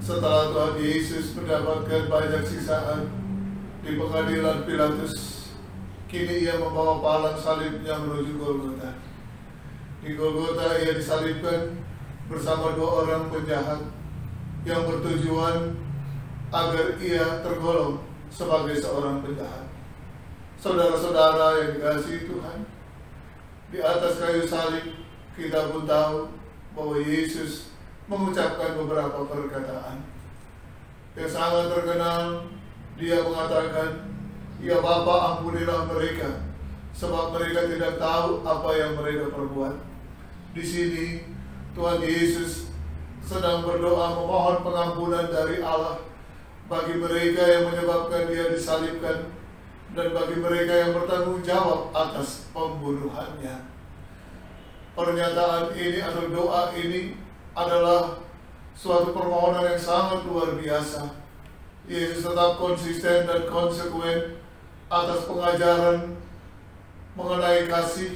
Setelah Tuhan Yesus mendapatkan banyak siksaan di pengadilan Pilatus, kini ia membawa palang salibnya menuju Golgota. Di Golgota ia disalibkan bersama dua orang penjahat yang bertujuan agar ia tergolong sebagai seorang penjahat. Saudara-saudara yang dikasihi Tuhan, di atas kayu salib kita pun tahu bahwa Yesus mengucapkan beberapa perkataan yang sangat terkenal. Dia mengatakan, "Ya Bapa, ampunilah mereka, sebab mereka tidak tahu apa yang mereka perbuat." Di sini Tuhan Yesus sedang berdoa memohon pengampunan dari Allah bagi mereka yang menyebabkan dia disalibkan dan bagi mereka yang bertanggung jawab atas pembunuhannya. Pernyataan ini atau doa ini adalah suatu permohonan yang sangat luar biasa. Yesus tetap konsisten dan konsekuen atas pengajaran mengenai kasih,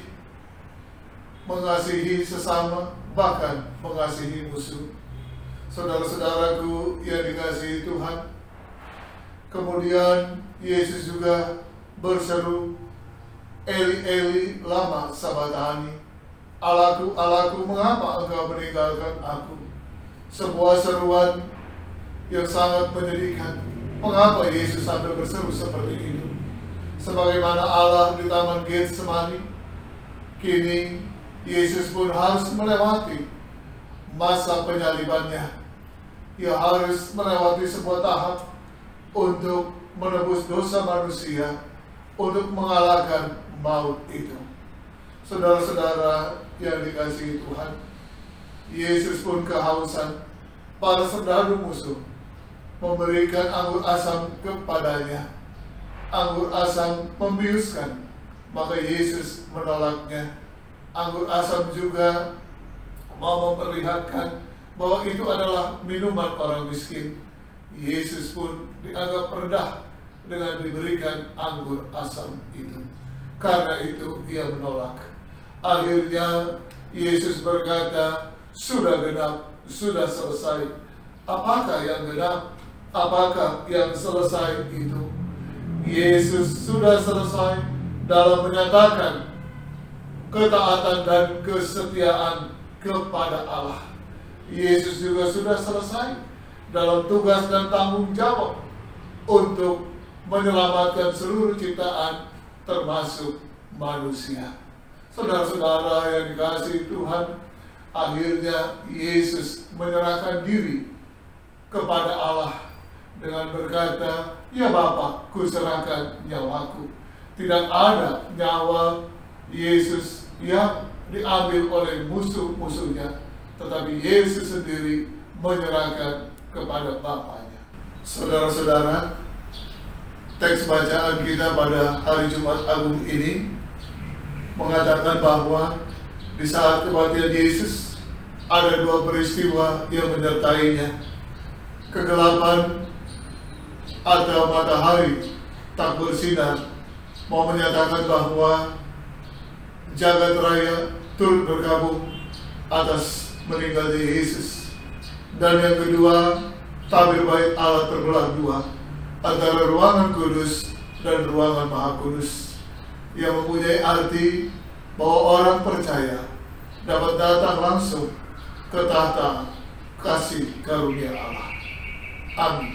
mengasihi sesama, bahkan mengasihi musuh. Saudara-saudaraku yang dikasihi Tuhan, kemudian Yesus juga berseru, "Eli, Eli, lama sabachthani?" "Allahku, Allahku, mengapa engkau meninggalkan aku?" Sebuah seruan yang sangat menyedihkan. Mengapa Yesus sampai berseru seperti itu? Sebagaimana Allah di Taman Getsemani, kini Yesus pun harus melewati masa penyalibannya. Ia harus melewati sebuah tahap untuk menebus dosa manusia, untuk mengalahkan maut itu. Saudara-saudara yang dikasihi Tuhan, Yesus pun kehausan. Para serdadu musuh memberikan anggur asam kepadanya. Anggur asam membiuskan, maka Yesus menolaknya. Anggur asam juga mau memperlihatkan bahwa itu adalah minuman orang miskin. Yesus pun dianggap rendah dengan diberikan anggur asam itu. Karena itu ia menolak. Akhirnya Yesus berkata, "Sudah genap, sudah selesai." Apakah yang genap? Apakah yang selesai itu? Yesus sudah selesai dalam menyatakan ketaatan dan kesetiaan kepada Allah. Yesus juga sudah selesai dalam tugas dan tanggung jawab untuk menyelamatkan seluruh ciptaan termasuk manusia. Saudara-saudara yang dikasihi Tuhan, akhirnya Yesus menyerahkan diri kepada Allah dengan berkata, "Ya Bapa, kuserahkan nyawaku." Tidak ada nyawa Yesus yang diambil oleh musuh-musuhnya, tetapi Yesus sendiri menyerahkan kepada Bapanya. Saudara-saudara, teks bacaan kita pada hari Jumat Agung ini mengatakan bahwa di saat kematian Yesus ada dua peristiwa yang menyertainya. Kegelapan atau matahari tak bersinar mau menyatakan bahwa jagat raya turut bergabung atas meninggalnya Yesus. Dan yang kedua, tabir bait Allah terbelah dua antara ruangan kudus dan ruangan maha kudus, yang mempunyai arti bahwa orang percaya dapat datang langsung ke tahta kasih karunia Allah. Amin.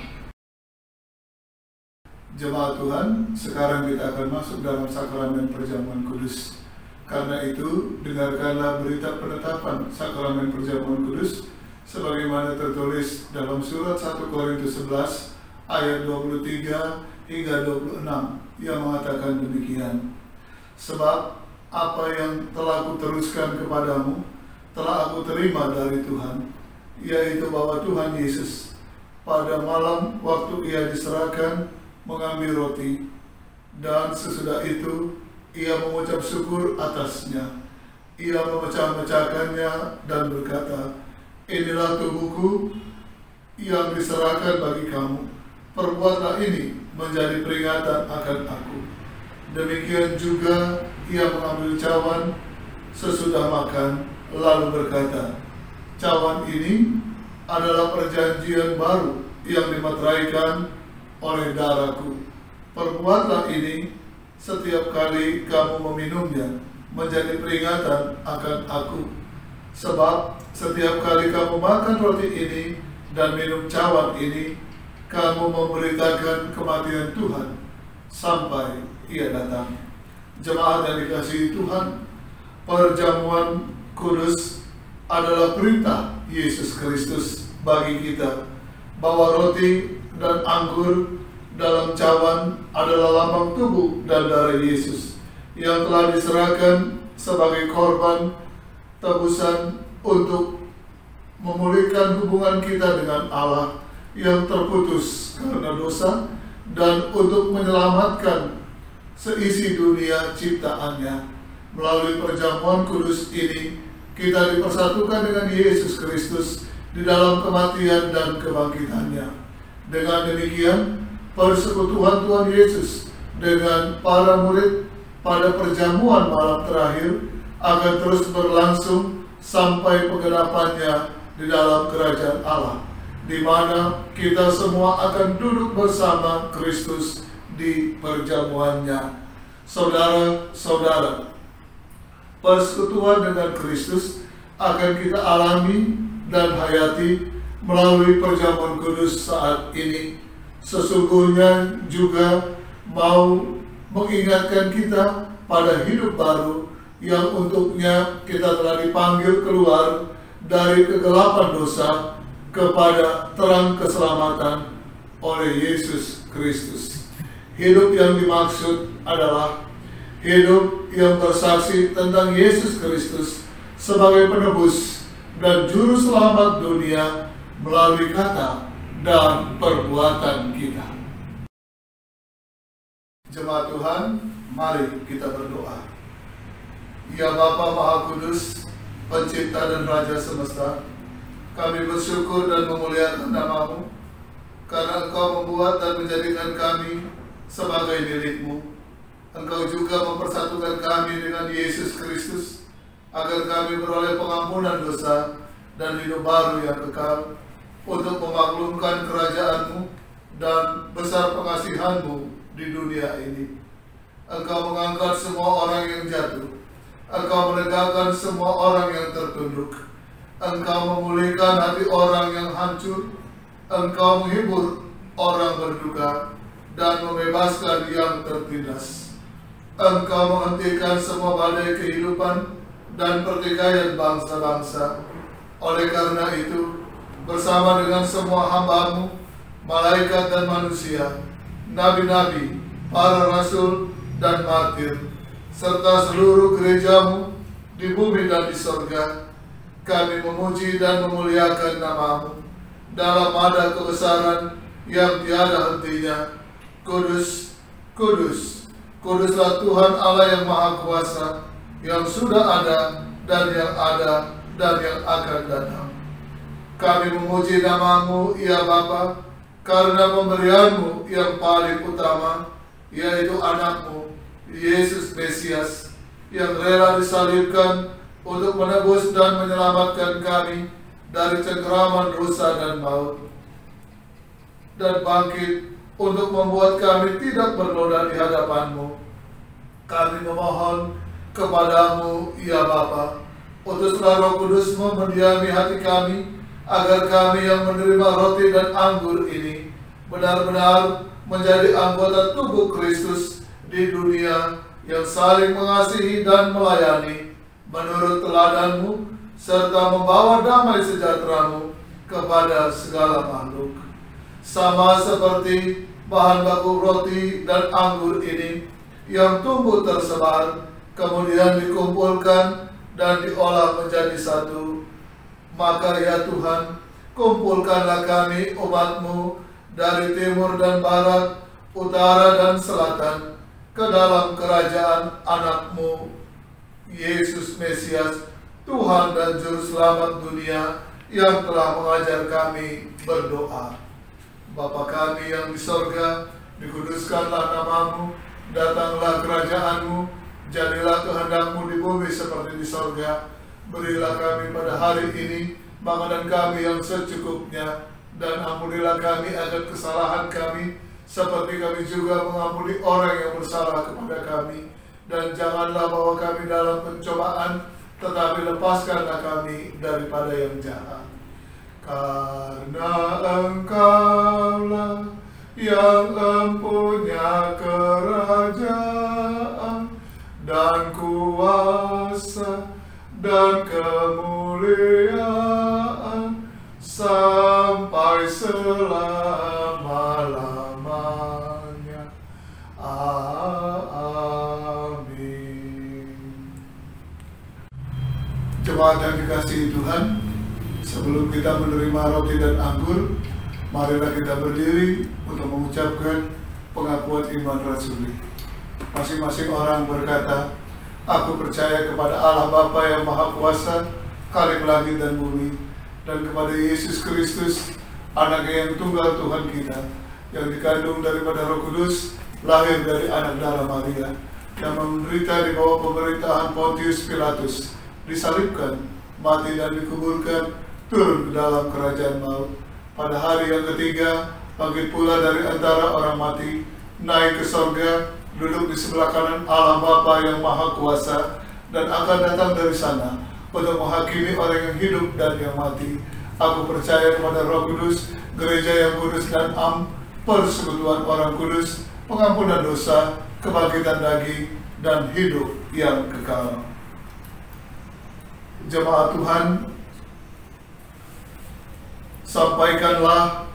Jemaat Tuhan, sekarang kita akan masuk dalam sakramen perjamuan kudus. Karena itu, dengarkanlah berita penetapan sakramen perjamuan kudus sebagaimana tertulis dalam surat 1 Korintus 11 ayat 23 hingga 26 yang mengatakan demikian. "Sebab apa yang telah kuteruskan kepadamu telah aku terima dari Tuhan, yaitu bahwa Tuhan Yesus pada malam waktu ia diserahkan mengambil roti, dan sesudah itu ia mengucap syukur atasnya. Ia memecah-mecahkannya dan berkata, 'Inilah tubuhku yang diserahkan bagi kamu. Perbuatlah ini menjadi peringatan akan aku.' Demikian juga ia mengambil cawan sesudah makan, lalu berkata, 'Cawan ini adalah perjanjian baru yang dimeteraikan oleh darahku. Perbuatlah ini setiap kali kamu meminumnya, menjadi peringatan akan aku. Sebab setiap kali kamu makan roti ini dan minum cawan ini, kamu memberitakan kematian Tuhan sampai Ia datang. Jemaat yang dikasihi Tuhan, perjamuan kudus adalah perintah Yesus Kristus bagi kita, bahwa roti dan anggur dalam cawan adalah lambang tubuh dan darah Yesus yang telah diserahkan sebagai korban tebusan untuk memulihkan hubungan kita dengan Allah yang terputus karena dosa, dan untuk menyelamatkan seisi dunia ciptaannya. Melalui perjamuan kudus ini, kita dipersatukan dengan Yesus Kristus di dalam kematian dan kebangkitannya. Dengan demikian, persekutuan Tuhan Yesus dengan para murid pada perjamuan malam terakhir akan terus berlangsung sampai penggenapannya di dalam kerajaan Allah, di mana kita semua akan duduk bersama Kristus di perjamuannya. Saudara-saudara, persekutuan dengan Kristus akan kita alami dan hayati melalui perjamuan kudus saat ini. Sesungguhnya juga mau mengingatkan kita pada hidup baru yang untuknya kita telah dipanggil keluar dari kegelapan dosa kepada terang keselamatan oleh Yesus Kristus. Hidup yang dimaksud adalah hidup yang bersaksi tentang Yesus Kristus sebagai penebus dan juru selamat dunia melalui kata dan perbuatan kita. Jemaat Tuhan, mari kita berdoa. Ya Bapa Maha Kudus, Pencipta dan Raja semesta, kami bersyukur dan memuliakan nama-Mu karena Engkau membuat dan menjadikan kami sebagai milik-Mu. Engkau juga mempersatukan kami dengan Yesus Kristus agar kami beroleh pengampunan dosa dan hidup baru yang kekal untuk memaklumkan kerajaan-Mu dan besar pengasihan-Mu di dunia ini. Engkau mengangkat semua orang yang jatuh. Engkau menegakkan semua orang yang tertunduk. Engkau memulihkan hati orang yang hancur. Engkau menghibur orang berduka dan membebaskan yang tertindas. Engkau menghentikan semua badai kehidupan dan pertikaian bangsa-bangsa. Oleh karena itu, bersama dengan semua hamba-Mu, malaikat dan manusia, nabi-nabi, para rasul dan martir, serta seluruh gereja-Mu di bumi dan di sorga, kami memuji dan memuliakan nama-Mu dalam ada kebesaran yang tiada hentinya. Kudus, kudus, kuduslah Tuhan Allah yang Maha Kuasa, yang sudah ada dan yang ada dan yang akan datang. Kami memuji nama-Mu, ya Bapa, karena pemberian-Mu yang paling utama, yaitu anak-Mu, Yesus Mesias, yang rela disalibkan untuk menebus dan menyelamatkan kami dari cengkeraman dosa dan maut, dan bangkit untuk membuat kami tidak bernoda di hadapan-Mu. Kami memohon kepada-Mu, ya Bapa, utuslah Roh Kudus-Mu mendiami hati kami, agar kami yang menerima roti dan anggur ini benar-benar menjadi anggota tubuh Kristus di dunia yang saling mengasihi dan melayani menurut teladan-Mu, serta membawa damai sejahtera-Mu kepada segala makhluk. Sama seperti bahan baku roti dan anggur ini yang tumbuh tersebar, kemudian dikumpulkan dan diolah menjadi satu, maka ya Tuhan, kumpulkanlah kami umat-Mu dari timur dan barat, utara dan selatan, ke dalam kerajaan anak-Mu, Yesus Mesias, Tuhan dan Juru Selamat dunia, yang telah mengajar kami berdoa. Bapa kami yang di sorga, dikuduskanlah nama-Mu, datanglah kerajaan-Mu, jadilah kehendak-Mu di bumi seperti di sorga. Berilah kami pada hari ini makanan kami yang secukupnya, dan ampunilah kami akan kesalahan kami, seperti kami juga mengampuni orang yang bersalah kepada kami. Dan janganlah bawa kami dalam pencobaan, tetapi lepaskanlah kami daripada yang jahat. Karena Engkaulah yang empunya kerajaan dan kuasa dan kemuliaan sampai selama-lamanya. Amin. Jemaat yang dikasihi Tuhan, sebelum kita menerima roti dan anggur, marilah kita berdiri untuk mengucapkan pengakuan iman rasuli. Masing-masing orang berkata, "Aku percaya kepada Allah Bapa yang Maha Kuasa, Khalik langit dan bumi, dan kepada Yesus Kristus, Anaknya yang tunggal Tuhan kita, yang dikandung daripada Roh Kudus, lahir dari anak darah Maria, yang menderita di bawah pemerintahan Pontius Pilatus, disalibkan, mati dan dikuburkan, turun ke dalam kerajaan maut. Pada hari yang ketiga, bangkit pula dari antara orang mati, naik ke sorga, duduk di sebelah kanan Allah Bapa yang Maha Kuasa, dan akan datang dari sana untuk menghakimi orang yang hidup dan yang mati. Aku percaya kepada Roh Kudus, gereja yang kudus dan persekutuan orang kudus, pengampunan dosa, kebangkitan daging, dan hidup yang kekal." Jemaat Tuhan, sampaikanlah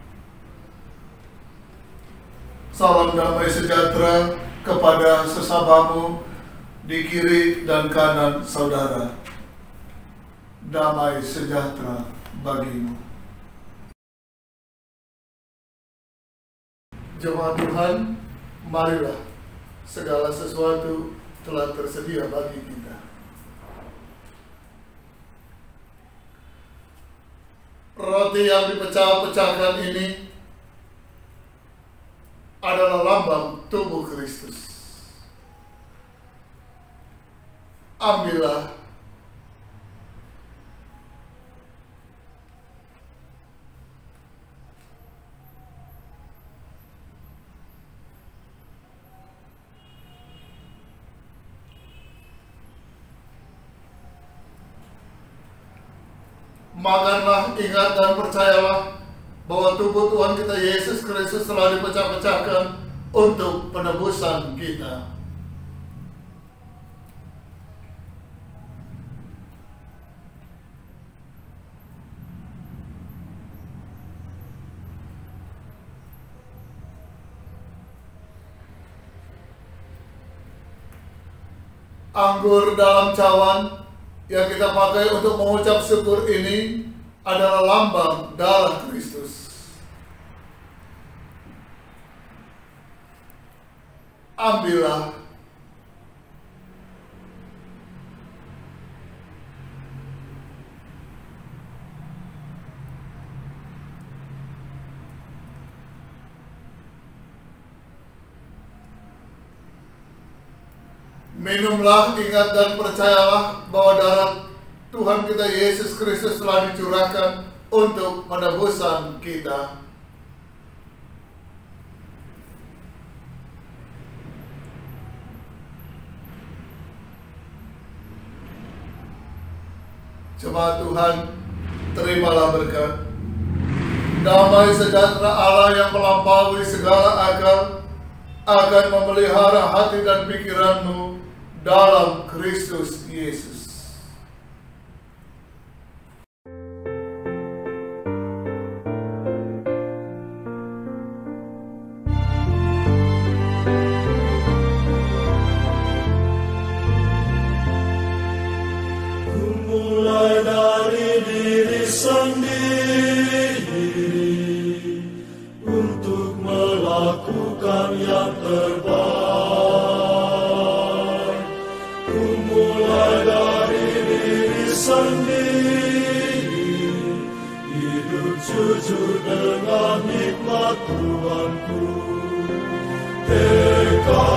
salam damai sejahtera kepada sesamamu di kiri dan kanan saudara. Damai sejahtera bagimu. Jemaat Tuhan, marilah, segala sesuatu telah tersedia bagi kita. Roti yang dipecah-pecahkan ini adalah lambang tubuh Kristus. Ambillah. Makanlah, ingat dan percayalah bahwa tubuh Tuhan kita Yesus Kristus telah dipecah-pecahkan untuk penebusan kita. Anggur dalam cawan yang kita pakai untuk mengucap syukur ini adalah lambang darah Kristus. Ambillah. Minumlah, ingat dan percayalah bahwa darah Tuhan kita Yesus Kristus telah dicurahkan untuk penebusan kita. Jemaat Tuhan, terimalah berkat. Damai sejahtera Allah yang melampaui segala akal akan memelihara hati dan pikiranmu dalam Kristus Yesus. Mulai dari diri sendiri untuk melakukan yang terbaik. Sendiri hidup jujur dengan nikmat Tuhanku.